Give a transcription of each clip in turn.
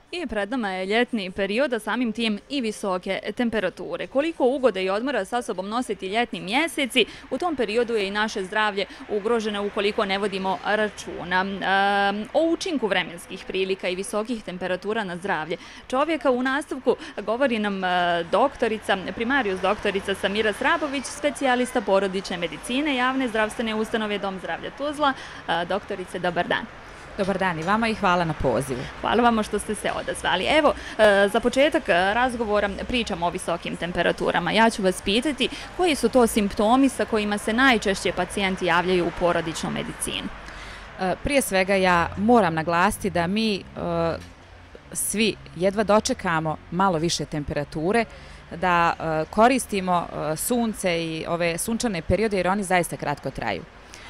I pred nama je ljetni period, a samim tim i visoke temperature. Koliko ugode i odmora sa sobom nositi ljetni mjeseci, u tom periodu je i naše zdravlje ugroženo ukoliko ne vodimo računa. O učinku vremenskih prilika i visokih temperatura na zdravlje čovjeka u nastavku govori nam primarius doktorica Samira Srabović, specijalista porodične medicine, javne zdravstvene ustanove Dom zdravlja Tuzla. Doktorice, dobar dan. Dobar dan i vama i hvala na pozivu. Hvala vam što ste se odazvali. Evo, za početak razgovora pričamo o visokim temperaturama. Ja ću vas pitati koji su to simptomi sa kojima se najčešće pacijenti javljaju u porodičnoj medicini. Prije svega ja moram naglasiti da mi svi jedva dočekamo malo više temperature, da koristimo sunce i ove sunčane periode jer oni zaista kratko traju.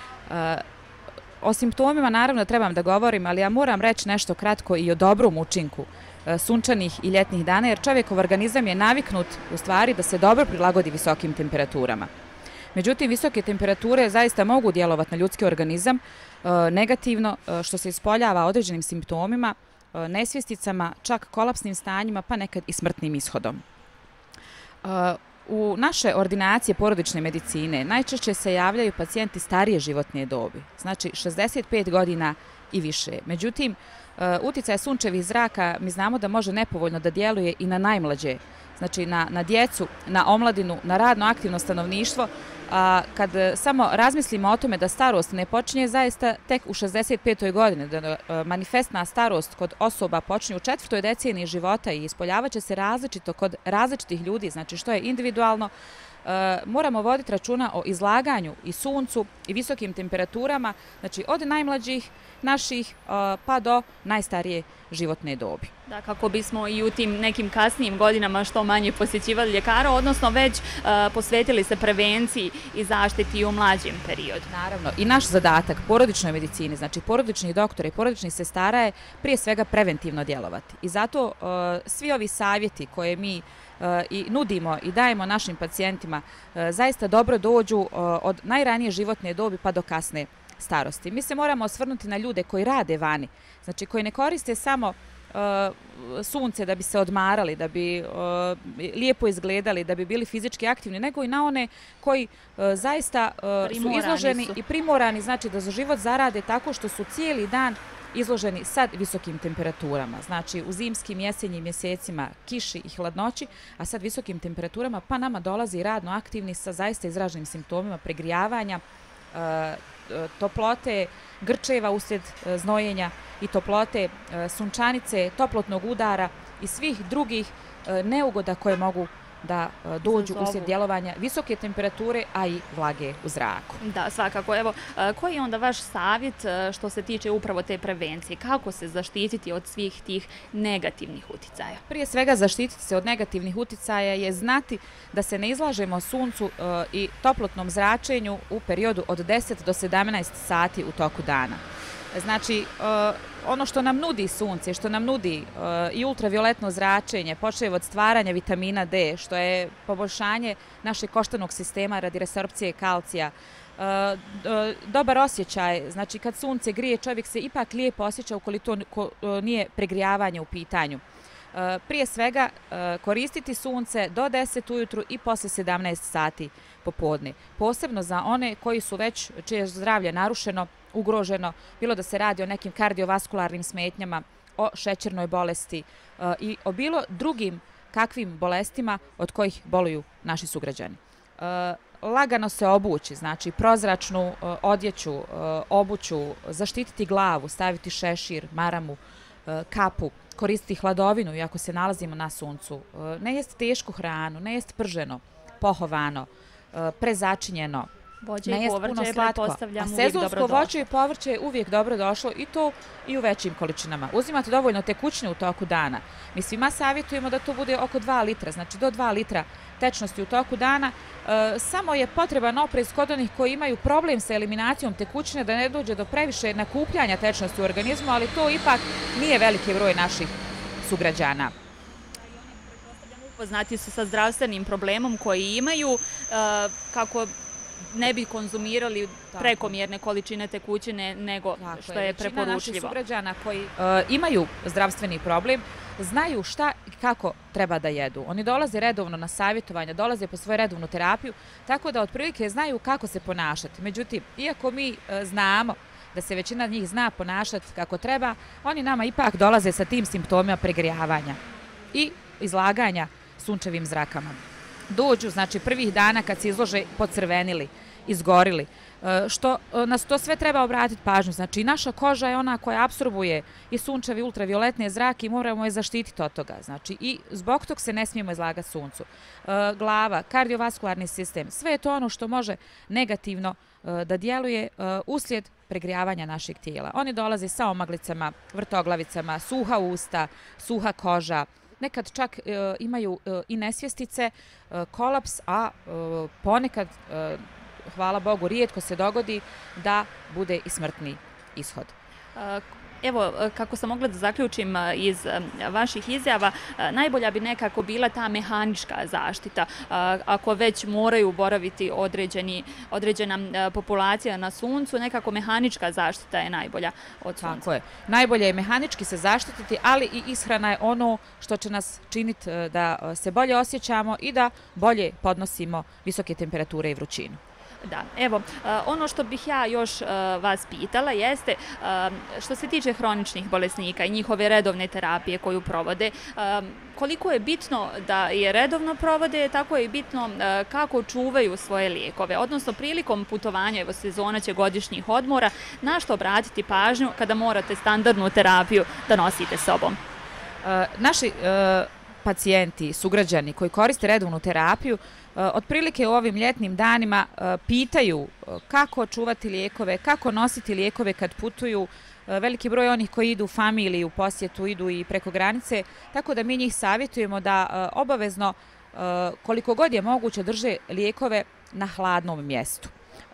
O simptomima naravno trebam da govorim, ali ja moram reći nešto kratko i o dobrom učinku sunčanih i ljetnih dana, jer čovjekov organizam je naviknut u stvari da se dobro prilagodi visokim temperaturama. Međutim, visoke temperature zaista mogu djelovati na ljudski organizam negativno, što se ispoljava određenim simptomima, nesvjesticama, čak kolapsnim stanjima, pa nekad i smrtnim ishodom. U naše ordinacije porodične medicine najčešće se javljaju pacijenti starije životne dobi, znači 65 godina i više. Međutim, uticaj sunčevih zraka mi znamo da može nepovoljno da djeluje i na najmlađe, znači na djecu, na omladinu, na radno aktivno stanovništvo. Kad samo razmislimo o tome da starost ne počinje zaista tek u 65. godini, da manifestna starost kod osoba počinje u 4. deceniji života i ispoljavaće se različito kod različitih ljudi, znači što je individualno, moramo voditi računa o izlaganju i suncu i visokim temperaturama, znači od najmlađih naših pa do najstarije životne dobi. Da, kako bismo i u tim nekim kasnijim godinama što manje posjećivali ljekara, odnosno već posvetili se prevenciji i zaštiti u mlađem periodu. Naravno, i naš zadatak porodičnoj medicini, znači porodičnih doktora i porodičnih sestara je prije svega preventivno djelovati. I zato svi ovi savjeti koje mi i nudimo i dajemo našim pacijentima zaista dobro dođu od najranije životne dobi pa do kasne starosti. Mi se moramo osvrnuti na ljude koji rade vani, znači koji ne koriste samo sunce da bi se odmarali, da bi lijepo izgledali, da bi bili fizički aktivni, nego i na one koji zaista su izloženi i primorani, znači da za život zarade tako što su cijeli dan izloženi sad visokim temperaturama, znači u zimskim, jesenjim mjesecima kiši i hladnoći, a sad visokim temperaturama pa nama dolazi radno aktivni sa zaista izraženim simptomima pregrijavanja, toplote, grčeva uslijed znojenja i toplote, sunčanice, toplotnog udara i svih drugih neugoda koje mogu da dođu uslijed djelovanja visoke temperature, a i vlage u zraku. Da, svakako. Evo, koji je onda vaš savjet što se tiče upravo te prevencije? Kako se zaštititi od svih tih negativnih uticaja? Prije svega zaštititi se od negativnih uticaja je znati da se ne izlažemo suncu i toplotnom zračenju u periodu od 10 do 17 sati u toku dana. Znači, ono što nam nudi sunce, što nam nudi i ultravioletno zračenje, počev od stvaranja vitamina D, što je poboljšanje našeg koštanog sistema radi resorpcije kalcija, dobar osjećaj, znači kad sunce grije čovjek se ipak lijepo osjeća ukoliko nije pregrijavanje u pitanju. Prije svega koristiti sunce do 10 ujutru i posle 17 sati popodne. Posebno za one koji su već, čije je zdravlje narušeno, ugroženo, bilo da se radi o nekim kardiovaskularnim smetnjama, o šećernoj bolesti i o bilo drugim kakvim bolestima od kojih boluju naši sugrađani. Lagano se obući, znači prozračnu odjeću, obuću, zaštititi glavu, staviti šešir, maramu, kapu, koristiti hladovinu iako se nalazimo na suncu, ne jesti tešku hranu, ne jesti prženo, pohovano, prezačinjeno, ne jesti puno slatko. A sezonsko voće i povrće je uvijek dobro došlo i to i u većim količinama. Uzimate dovoljno tekućine u toku dana. Mi svima savjetujemo da to bude oko 2 litra, znači do 2 litra tečnosti u toku dana. Samo je potreban oprez kod onih koji imaju problem sa eliminacijom tekućine da ne dođe do previše nakupljanja tečnosti u organizmu, ali to ipak nije veliki broj naših sugrađana. Upoznati su sa zdravstvenim problemom koji imaju, kako ne bi konzumirali prekomjerne količine tekućine nego što je preporučljivo. Većina naših sugrađana koji imaju zdravstveni problem znaju šta i kako treba da jedu. Oni dolaze redovno na savjetovanja, dolaze po svoju redovnu terapiju, tako da otprilike znaju kako se ponašati. Međutim, iako mi znamo da se većina njih zna ponašati kako treba, oni nama ipak dolaze sa tim simptomima pregrijavanja i izlaganja sunčevim zrakama. Dođu, znači prvih dana kad se izlože pocrvenili, izgorili, što nas to sve treba obratiti pažnju. Znači naša koža je ona koja apsorbuje i sunčevi ultravioletne zrake i moramo je zaštititi od toga. Znači i zbog tog se ne smijemo izlagati suncu. Glava, kardiovaskularni sistem, sve je to ono što može negativno da djeluje uslijed pregrijavanja našeg tijela. Oni dolaze sa omaglicama, vrtoglavicama, suha usta, suha koža, nekad čak imaju i nesvjestice, kolaps, a ponekad, hvala Bogu, rijetko se dogodi da bude i smrtni ishod. Evo, kako sam mogla da zaključim iz vaših izjava, najbolja bi nekako bila ta mehanička zaštita. Ako već moraju boraviti određena populacija na suncu, nekako mehanička zaštita je najbolja od sunca. Tako je. Najbolje je mehanički se zaštititi, ali i ishrana je ono što će nas činiti da se bolje osjećamo i da bolje podnosimo visoke temperature i vrućinu. Da, evo, ono što bih ja još vas pitala jeste, što se tiče hroničnih bolesnika i njihove redovne terapije koju provode, koliko je bitno da je redovno provode, tako je bitno kako čuvaju svoje lijekove, odnosno prilikom putovanja, evo sezona će godišnjih odmora, na što obratiti pažnju kada morate standardnu terapiju da nosite sobom? Naši pacijenti, sugrađani koji koriste redovnu terapiju, otprilike u ovim ljetnim danima pitaju kako čuvati lijekove, kako nositi lijekove kad putuju. Veliki broj onih koji idu u familiju, u posjetu, idu i preko granice, tako da mi njih savjetujemo da obavezno, koliko god je moguće, drže lijekove na hladnom mjestu.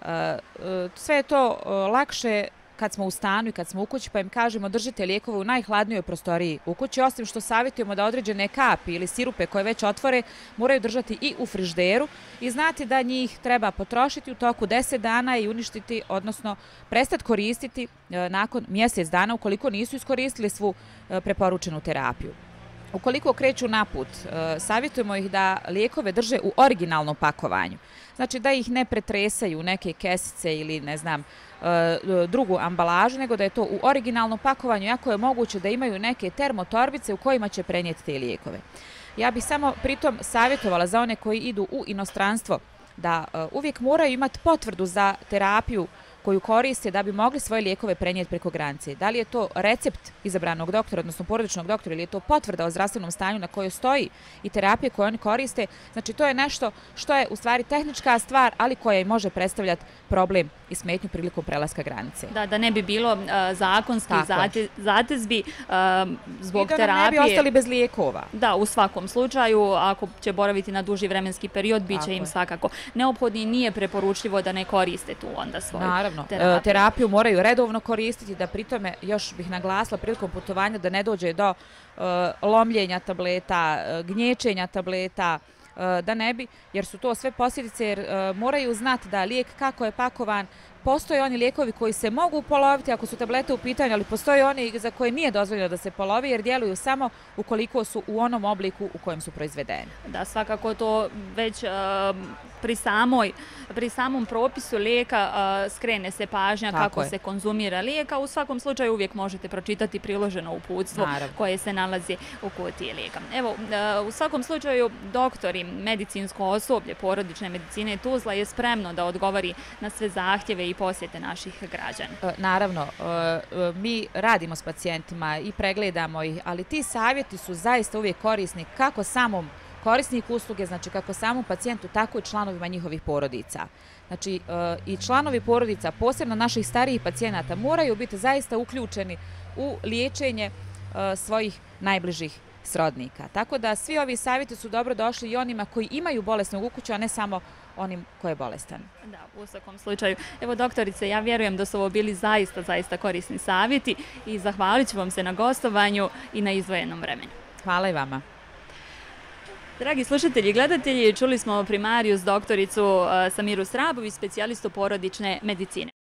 Sve je to lakše kad smo u stanu i kad smo u kući, pa im kažemo držite lijekove u najhladnijoj prostoriji u kući, osim što savjetujemo da određene kapi ili sirupe koje već otvore moraju držati i u frižderu i znati da njih treba potrošiti u toku 10 dana i uništiti, odnosno prestati koristiti nakon mjesec dana ukoliko nisu iskoristili svu preporučenu terapiju. Ukoliko kreću na put, savjetujemo ih da lijekove drže u originalnom pakovanju. Znači da ih ne pretresaju neke kesice ili ne znam drugu ambalažu, nego da je to u originalnom pakovanju, jako je moguće da imaju neke termotorbice u kojima će prenijeti te lijekove. Ja bih samo pritom savjetovala za one koji idu u inostranstvo da uvijek moraju imati potvrdu za terapiju koju koriste da bi mogli svoje lijekove prenijeti preko granice. Da li je to recept izabranog doktora, odnosno porodičnog doktora, ili je to potvrda o zdravstvenom stanju na kojoj stoji i terapije koje oni koriste. Znači to je nešto što je u stvari tehnička stvar, ali koja i može predstavljati problem i smetnju prilikom prelaska granice. Da ne bi bilo zakonskih zatezbi zbog terapije. I da nam ne bi ostali bez lijekova. Da, u svakom slučaju, ako će boraviti na duži vremenski period, bit će im svakako neophodni i nije preporučljivo da ne koriste tu onda svoju terapiju. Terapiju moraju redovno koristiti, da pritome, još bih naglasila prilikom putovanja, da ne dođe do lomljenja tableta, gnječenja tableta, da ne bi, jer su to sve posljedice, jer moraju znati da lijek kako je pakovan, postoje oni lijekovi koji se mogu poloviti ako su tablete u pitanju, ali postoje oni za koje nije dozvoljeno da se polovi jer djeluju samo ukoliko su u onom obliku u kojem su proizvedeni. Da, svakako to već pri samom propisu lijeka skrene se pažnja kako se konzumira lijeka. U svakom slučaju uvijek možete pročitati priloženo uputstvo koje se nalazi u kutiji lijeka. Evo, u svakom slučaju doktori, medicinsko osoblje porodične medicine Tuzla je spremno da odgovori na sve zahtjeve i posjete naših građana. Naravno, mi radimo s pacijentima i pregledamo ih, ali ti savjeti su zaista uvijek korisni kako samom korisniku usluge, znači kako samom pacijentu, tako i članovima njihovih porodica. Znači i članovi porodica, posebno naših starijih pacijenata, moraju biti zaista uključeni u liječenje svojih najbližih srodnika. Tako da svi ovi savjeti su dobro došli i onima koji imaju bolesnog ukuća, a ne samo onim koji je bolestan. Da, u svakom slučaju. Evo doktorice, ja vjerujem da su ovo bili zaista korisni savjeti i zahvalit ću vam se na gostovanju i na izdvojenom vremenu. Hvala i vama. Dragi slušatelji i gledatelji, čuli smo primarijus doktoricu Samiru Srabović, specijalistu porodične medicine.